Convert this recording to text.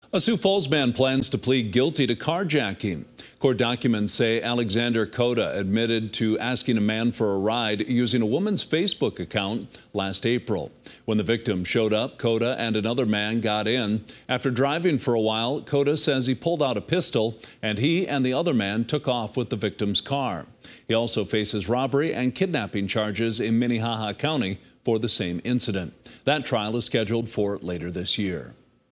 A Sioux Falls man plans to plead guilty to carjacking. Court documents say Alexander Cota admitted to asking a man for a ride using a woman's Facebook account last April. When the victim showed up, Cota and another man got in. After driving for a while, Cota says he pulled out a pistol and he and the other man took off with the victim's car. He also faces robbery and kidnapping charges in Minnehaha County for the same incident. That trial is scheduled for later this year.